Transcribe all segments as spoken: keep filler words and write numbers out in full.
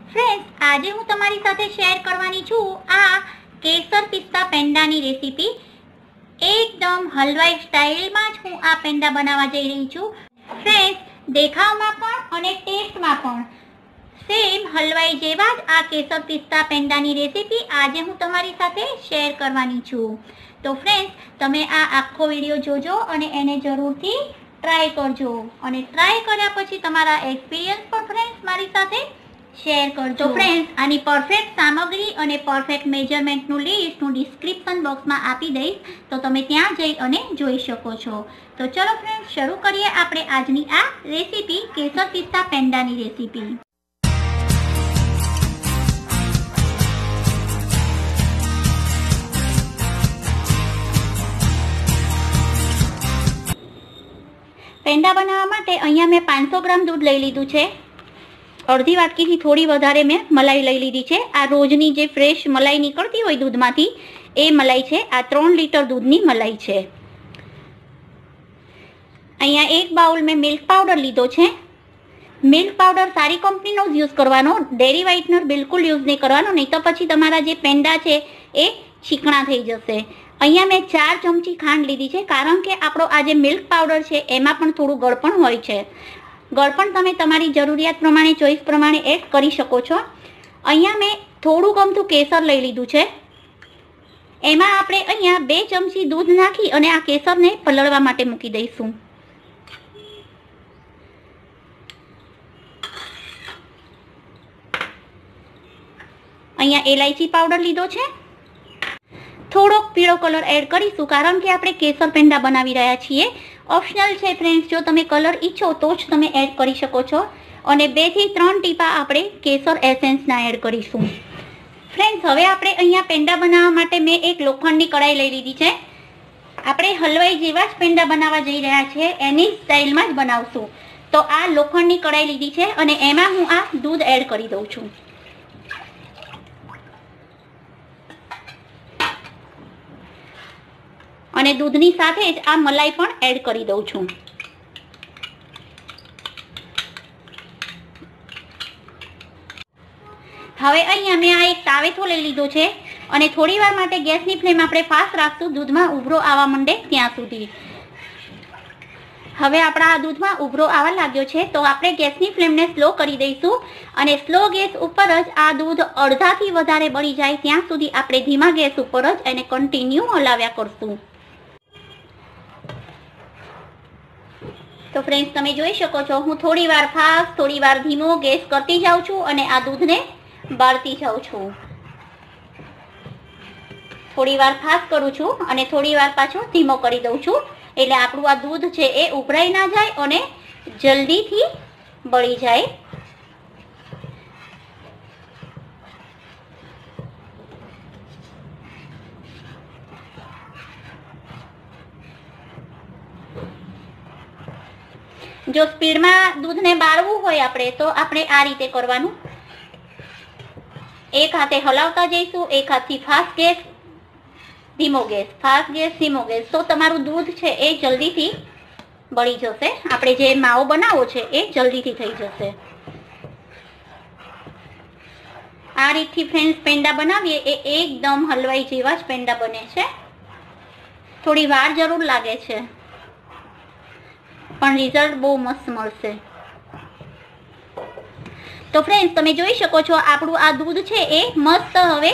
Friends, आज हूँ तमारी साथे शेर करवानी छूं आ केसर पिस्ता पेंडानी रेसिपी। एकदम हलवाई स्टाइल में ज हूँ आ पेंडा बनावा जई रही छूं। फ्रेंड्स, देखावमां पण अने टेस्टमां पण सेम हलवाई जेवा ज आ केसर पिस्ता पेंडानी रेसिपी आज हूँ तमारी साथे शेर करवानी छूं। तो फ्रेंड्स, तमे आ आखो विडियो जोजो अने एने जरूरथी ट्राय करजो अने ट्राय कर्या पछी तमारा एक्सपीरियंस पण फ्रेंड्स मारी साथे शेर करजो। तो फ्रेंड्स, आनी परफेक्ट सामग्री अने परफेक्ट मेजरमेंट नु लिस्ट हूँ डिस्क्रिप्शन बॉक्स में आपी दईश, तो तमे त्यां जई अने जोई शको छो। तो चलो फ्रेंड्स, शुरू करिए आपणे आजनी आ रेसिपी, केसर पिस्ता पेंडानी रेसिपी। पेंडा बनावा माटे अहींया मैं पांच सौ ग्राम दूध लई लीधुं छे। अर्धी वाटकी थी थोड़ी वधारे मैं मलाई लई लीधी छे। आ रोजनी जे फ्रेश मलाई निकळती होय दूधमांथी ए मलाई छे। आ त्रण लीटर दूधनी मलाई छे। अहींया एक बाउल में मिल्क पाउडर लीधो छे। मिल्क पाउडर सारी कंपनीनो ज यूज करवानो, डेरी व्हाइटनर बिल्कुल यूज नहीं करवानो, नहीं तो पछी तमारा जे पेंडा छे ए चीकणा थई जशे। अहींया मैं चार चमची खांड लीधी छे, कारण के आपणो आ जे मिल्क पाउडर छे एमां पण थोडुं गळपण होय छे। गळपण तमे तमारी जरूरियात प्रमाणे चॉइस प्रमाणे एड करी शको छो। अहींया मैं थोडुं गमथुं केसर लई लीधुं छे। एमां आपणे अहींया बे चमची दूध नाखी अने आ केसरने पलळवा माटे मूकी दईशुं। अहींया एलायची पाउडर लीधो छे। थोड़ोक पीळो कलर एड करीशुं, कारण के आपणे केसर पेंडा बनावी रह्या छीए। ऑप्शनल छे फ्रेंड्स, जो तमे कलर ईच्छो तो ज तमे एड करी शको छो। अने बे थी त्रण टीपा आपणे केसर एसेंसना एड करीशुं। फ्रेंड्स, हवे आपणे अहींया पेंडा बनाववा माटे मैं एक लोखंडनी कढ़ाई लई लीधी छे। आपणे हलवाई जेवा ज पेंडा बनाववा जई रह्या छे एनी स्टाइलमां ज बनावशुं। तो आ लोखंडनी कढ़ाई लीधी छे अने एमां हुं आ दूध एड करी दઉં છું। અને દૂધની સાથે જ આ મલાઈ પણ એડ કરી દઉં છું। હવે અહીંયા મેં આ એક તાવેથો લઈ લીધો છે અને થોડીવાર માટે ગેસની ફ્લેમ આપણે ફાસ્ટ રાખશું, દૂધમાં ઉભરો આવવા માંડે ત્યાં સુધી। હવે આપણા આ દૂધમાં ઉભરો આવવા લાગ્યો છે તો આપણે ગેસની ફ્લેમને સ્લો કરી દઈશું અને સ્લો ગેસ ઉપર જ આ દૂધ અડધાથી વધારે બળી જાય ત્યાં સુધી આપણે ધીમા ગેસ ઉપર જ એને કન્ટિન્યુ હલાવ્યા કરશું। तो फ्रेंड्स, तमे जोई शको छो हूँ थोड़ी वार फास्ट थोड़ी वार धीमो गैस करती जाऊँ छूं अने आ दूधने बाळती जाऊँ छूं। थोड़ी वार फास्ट करूँ छूं अने थोड़ी वार पाछो धीमो करी दऊं छूं, एटले आपणुं आ दूध छे ए उभराई ना जाय अने जल्दीथी बळी जाय। जो स्पीड में दूध ने बाळवू होय आपणे तो आपणे आ रीते करवानुं। एक हाथे हलावता जईशुं, एक हाथथी फास्ट गैस धीमो गैस, फास्ट गैस धीमो गैस, तो तमारुं दूध छे ए जल्दीथी बળી जशे। आपणे जे माવો बनावવો છે એ જલ્દીથી થઈ જશે। આ રીતથી ફ્રેન્ડ્સ પેંડા બનાવીએ એ એકદમ હલવાઈ જેવા જ પેંડા બને છે। થોડી વાર જરૂર લાગે છે પણ રિઝલ્ટ બહુ મસ્ત મળશે। તો ફ્રેન્ડ્સ, તમે જોઈ શકો છો આપણું આ દૂધ છે એ મસ્ત હવે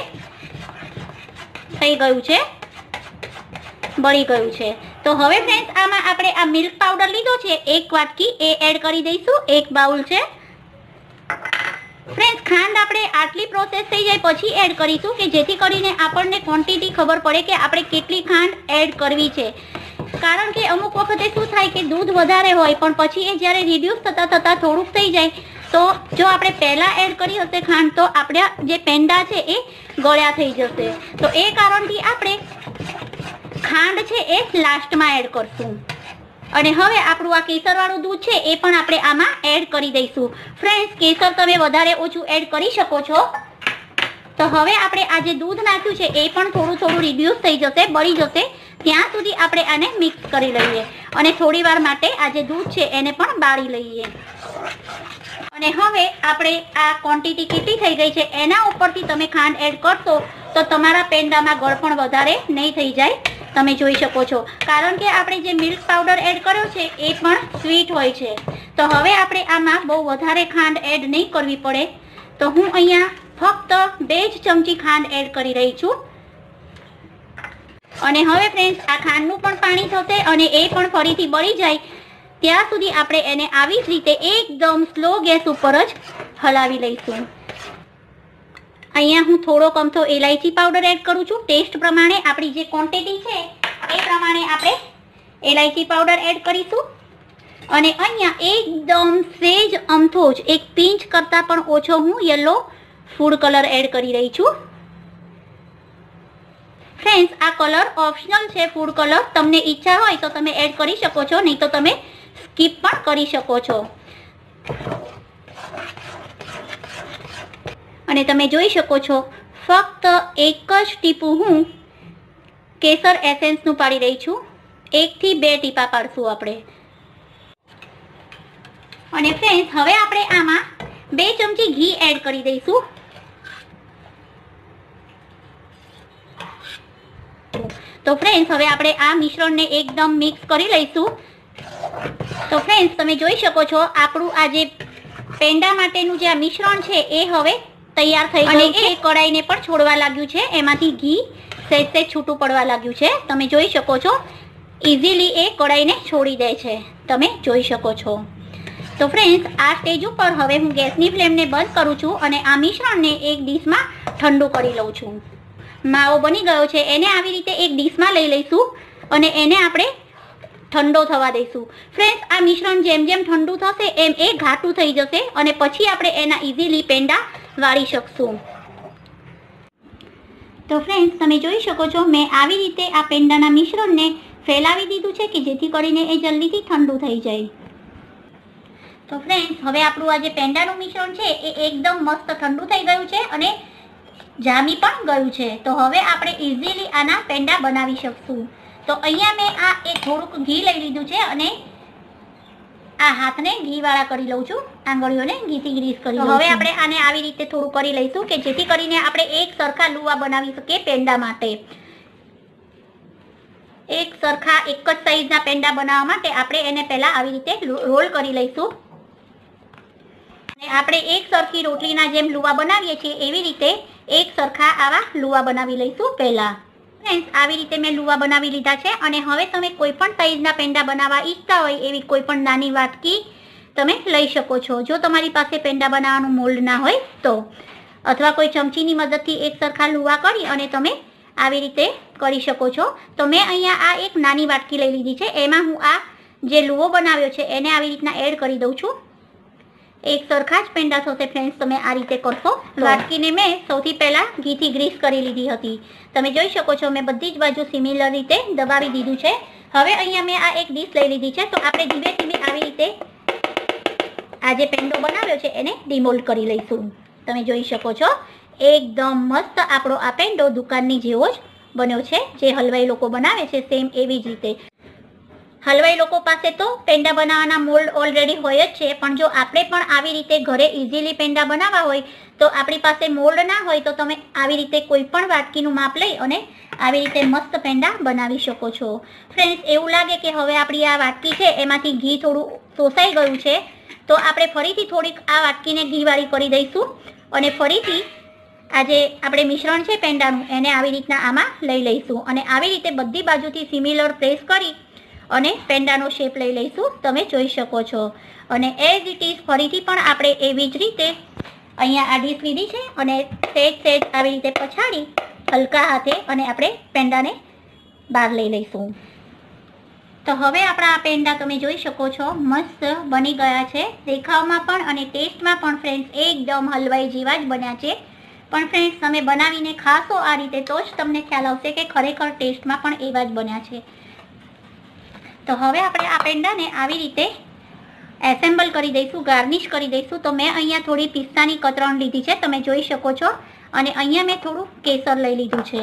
થઈ ગયું છે, બળી ગયું છે। તો હવે ફ્રેન્ડ્સ, આમાં આપણે આ મિલ્ક પાવડર લીધો છે એક વાટકી એ એડ કરી દઈશું। એક બાઉલ છે। ફ્રેન્ડ્સ, ખાંડ આપણે આટલી પ્રોસેસ થઈ જાય પછી એડ કરીશું કે જેથી કરીને આપણને ક્વોન્ટિટી ખબર પડે કે આપણે કેટલી ખાંડ એડ કરવી છે। कारण के अमुक वखते शुं थाय के दूध वधारे होय पण पछी ए ज्यारे रिड्यूस थता थता थोड़ुंक थई जाय तो जो आपणे पहेला एड करी हशे खांड तो आपणा जे पेंडा छे ए गळ्या थई जशे। तो ए कारणथी आपणे खांड छे ए लास्टमां एड करशुं અને હવે આપણું આ કેસરવાળું દૂધ છે એ પણ આપણે આમાં એડ કરી દઈશું। ફ્રેન્ડ્સ, કેસર તમે વધારે ઓછું એડ કરી શકો છો। તો હવે આપણે આ જે દૂધ નાખ્યું છે એ પણ થોડું થોડું રિડ્યુસ થઈ જશે, બળી જશે ત્યાં સુધી આપણે આને મિક્સ કરી લઈએ અને થોડીવાર માટે આ જે દૂધ છે એને પણ બાળી લઈએ। અને હવે આપણે આ ક્વોન્ટિટી કેટલી થઈ ગઈ છે એના ઉપરથી તમે ખાંડ એડ કરશો તો તમારા પેંડામાં ગળપણ વધારે નહીં થઈ જાય, તમે જોઈ શકો છો. કારણ કે આપણે જે મિલ્ક પાવડર એડ કર્યો છે એ પણ સ્વીટ હોય છે. તો હવે આપણે આમાં બહુ વધારે ખાંડ એડ નહીં કરવી પડે. તો હું અહીંયા ફક્ત બે જ ચમચી ખાંડ એડ કરી રહી છું. અને હવે ફ્રેન્ડ્સ આ ખાંડનું પણ પાણી થશે અને એ પણ ફરીથી બળી જાય ત્યાં સુધી આપણે એને આવી જ રીતે એકદમ સ્લો ગેસ ઉપર જ હલાવી લઈશું. અહીંયા હું થોડો અમથો એલાયચી પાવડર એડ કરું છું. ટેસ્ટ પ્રમાણે આપણી જે ક્વોન્ટિટી છે એ પ્રમાણે આપણે એલાયચી પાવડર એડ કરીશું. અને અહીંયા એકદમ સેજ અમથો જ એક પિંચ કરતાં પણ ઓછો હું યલો ફૂડ કલર એડ કરી રહી છું. ફ્રેન્ડ્સ આ કલર ઓપ્શનલ છે. ફૂડ કલર તમને ઈચ્છા હોય તો તમે એડ કરી શકો છો, નહીં તો તમે સ્કીપ પણ કરી શકો છો. અને તમે જોઈ શકો છો ફક્ત એક જ ટીપું હું કેસર એસેન્સનું પાડી રહી છું. એકથી બે ટીપા પાડશું આપણે. અને ફ્રેન્ડ્સ હવે આપણે આમાં બે ચમચી ઘી એડ કરી દઈશું. તો ફ્રેન્ડ્સ હવે આપણે આ મિશ્રણને એકદમ મિક્સ કરી લઈશું. તો ફ્રેન્ડ્સ તમે જોઈ શકો છો આપણું આ જે પેંડા માટેનું જે આ મિશ્રણ છે એ હવે તૈયાર થઈ ગયું છે. એ કઢાઈને પણ છોડવા લાગ્યું છે, એમાંથી ઘી સહેજ સહેજ છૂટું પડવા લાગ્યું છે. તમે જોઈ શકો છો ઇઝીલી એ કઢાઈને છોડી દે છે, તમે જોઈ શકો છો. તો ફ્રેન્ડ્સ આ સ્ટેજ ઉપર હવે હું ગેસની ફ્લેમને બંધ કરું છું અને આ મિશ્રણને એક ડીશમાં ઠંડુ કરી લઉં છું. માવો બની ગયો છે એને આવી રીતે એક ડીશમાં લઈ લઈશું અને એને આપણે ઠંડો થવા દઈશું. ફ્રેન્ડ્સ આ મિશ્રણ જેમ જેમ ઠંડુ થશે એમ એ ઘાટું થઈ જશે અને પછી આપણે એના ઇઝીલી પેંડા વાળી શકશું. તો ફ્રેન્ડ્સ તમે જોઈ શકો છો મેં આવી રીતે આ પેંડાના મિશ્રણને ફેલાવી દીધું છે કે જેથી કરીને એ જલ્દીથી ઠંડુ થઈ જાય. તો ફ્રેન્ડ્સ હવે આપણું આ જે પેંડાનું મિશ્રણ છે એ એકદમ મસ્ત ઠંડુ થઈ ગયું છે અને જામી પણ ગયું છે. તો હવે આપણે ઇઝીલી આના પેંડા બનાવી શકશું. તો અહીંયા મેં આ એક થોડુંક ઘી લઈ લીધું છે અને આ હાથને ઘીવાળા કરી લઉં છું, આંગળીઓને ઘીથી ગ્રીસ કરી લઉં છું. હવે આપણે આને આવી રીતે થોડું કરી લઈશું કે જેથી કરીને આપણે એક સરખા લુવા બનાવી શકીએ પેંડા માટે. એક સરખા એક જ સાઈઝના પેંડા બનાવવા માટે આપણે એને પહેલા આવી રીતે રોલ કરી લઈશું. અને આપણે એક સરખી રોટલીના જેમ લુવા બનાવીએ છીએ એવી રીતે એક સરખા આવા લુવા બનાવી લઈશું પહેલા. ફ્રેન્ડ્સ આવી રીતે મેં લુવા બનાવી લીધા છે અને હવે તમે કોઈ પણ સાઈઝના પેંડા બનાવવા ઈચ્છતા હોય એવી કોઈ પણ નાની વાટકી તમે લઈ શકો છો. જો તમારી પાસે પેંડા બનાવવાનું મોલ્ડ ના હોય તો, અથવા કોઈ ચમચીની મદદથી એક સરખા લુવા કરી અને તમે આવી રીતે કરી શકો છો. તો મેં અહીંયા આ એક નાની વાટકી લઈ લીધી છે, એમાં હું આ જે લુવો બનાવ્યો છે એને આવી રીતના એડ કરી દઉં છું. એક સરખા જ પેંડા થશે ફ્રેન્ડ્સ તમે આ રીતે કરશો. વાટકીને મેં સૌથી પહેલાં ઘીથી ગ્રીસ કરી લીધી હતી. તમે જોઈ શકો છો મેં બધી જ બાજુ સિમિલર રીતે દબાવી દીધું છે. હવે અહીંયા મેં આ એક ડીશ લઈ લીધી છે. તો આપણે ધીમે ધીમે આવી રીતે આ જે પેંડો બનાવ્યો છે એને ડિમોલ્ડ કરી લઈશું. તમે જોઈ શકો છો એકદમ મસ્ત આપણો આ પેંડો દુકાનની જેવો જ બન્યો છે, જે હલવાઈ લોકો બનાવે છે સેમ એવી જ રીતે. હલવાઈ લોકો પાસે તો પેંડા બનાવવાના મોલ્ડ ઓલરેડી હોય જ છે, પણ જો આપણે પણ આવી રીતે ઘરે ઇઝીલી પેંડા બનાવવા હોય તો આપણી પાસે મોલ્ડ ના હોય તો તમે આવી રીતે કોઈ પણ વાટકીનું માપ લઈ અને આવી રીતે મસ્ત પેંડા બનાવી શકો છો. ફ્રેન્ડ્સ એવું લાગે કે હવે આપણી આ વાટકી છે એમાંથી ઘી થોડું શોષાઈ ગયું છે તો આપણે ફરીથી થોડીક આ વાટકીને ઘીવાળી કરી દઈશું અને ફરીથી આ જે આપણે મિશ્રણ છે પેંડાનું એને આવી રીતના આમાં લઈ લઈશું અને આવી રીતે બધી બાજુથી સિમિલર પ્રેસ કરી અને પેંડાનો શેપ લઈ લઈશું. તમે જોઈ શકો છો. અને એઝ ઇટ ઇઝ ફરીથી પણ આપણે એવી જ રીતે અહીંયા આ ડીશ લીધી છે અને સેજ સેજ આવી રીતે પછાડી હલકા હાથે અને આપણે પેંડાને બહાર લઈ લઈશું. તો હવે આપણા આ પેંડા તમે જોઈ શકો છો મસ્ત બની ગયા છે દેખાવમાં પણ અને ટેસ્ટમાં પણ. ફ્રેન્ડ્સ એકદમ હલવાઈ જેવા જ બન્યા છે. પણ ફ્રેન્ડ્સ તમે બનાવીને ખાશો આ રીતે તો જ તમને ખ્યાલ આવશે કે ખરેખર ટેસ્ટમાં પણ એવા જ બન્યા છે. તો હવે આપણે આ પેંડાને આવી રીતે એસેમ્બલ કરી દઈશું, ગાર્નિશ કરી દઈશું. તો મેં અહીંયા થોડી પિસ્તાની કતરણ લીધી છે, તમે જોઈ શકો છો. અને અહીંયા મેં થોડું કેસર લઈ લીધું છે.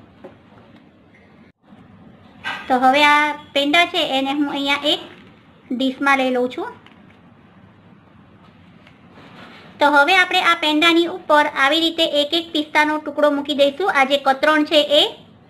તો હવે આ પેંડા છે એને હું અહીંયા એક ડીશમાં લઈ લઉં છું. તો હવે આપણે આ પેંડાની ઉપર આવી રીતે એક એક પિસ્તાનો ટુકડો મૂકી દઈશું. આ જે કતરણ છે એ,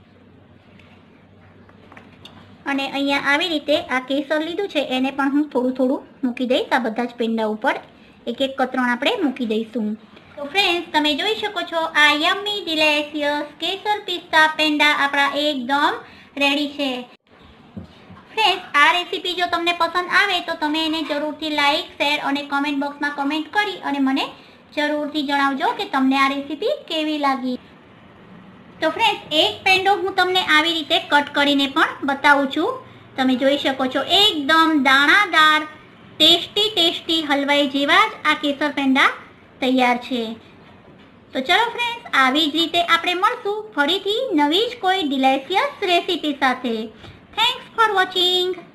અને અહીંયા આવી રીતે આ કેસર લીધું છે એને પણ હું થોડું થોડું મૂકી દઈશ. આ બધા જ પેંડા ઉપર એક એક કતરણ આપણે મૂકી દઈશું. તો ફ્રેન્ડ્સ, તમે જોઈ શકો છો આ યમ્મી ડિલેશિયસ કેસર પિસ્તા પેંડા આપણા એકદમ રેડી છે. ફ્રેન્ડ્સ, આ રેસીપી જો તમને પસંદ આવે તો તમે એને જરૂરથી લાઈક, શેર અને કમેન્ટ બોક્સમાં કમેન્ટ કરી અને મને જરૂરથી જણાવજો કે તમને આ રેસીપી કેવી લાગી. તો ફ્રેન્ડ્સ, એક પેંડો હું તમને આવી રીતે કટ કરીને પણ બતાવું છું. તમે જોઈ શકો છો એકદમ દાણાદાર ટેસ્ટી ટેસ્ટી હલવાઈ જેવા જ આ કેસર પેંડા તૈયાર છે. તો ચલો ફ્રેન્ડ્સ, આવી જ રીતે આપણે મળશું ફરીથી નવી જ કોઈ ડિલેશિયસ રેસીપી સાથે. Thanks for watching.